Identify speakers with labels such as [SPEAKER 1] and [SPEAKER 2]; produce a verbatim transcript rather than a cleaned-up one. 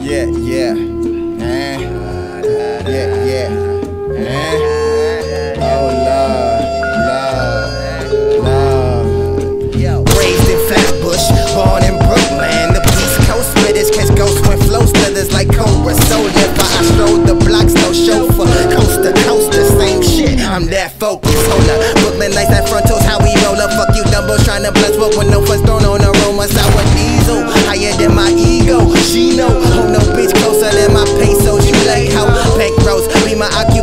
[SPEAKER 1] Yeah, yeah. Eh. Yeah, yeah. Eh. Oh, love, love, love. Yo. Raised in Flatbush, born in Brooklyn. The East Coast spitters catch ghosts when flow slithers like Cobra. So if I stroll the blocks, no chauffeur. Coast to coast, the same shit. I'm that focused. Hold up. Brooklyn lights at front toes, how we roll up. Fuck you, Dumbo, trying to bless, but when no fun's thrown on the room, I sour diesel. Higher than my ego. She know, hold no bitch closer than my pesos. You like how bank rolls be my occupation.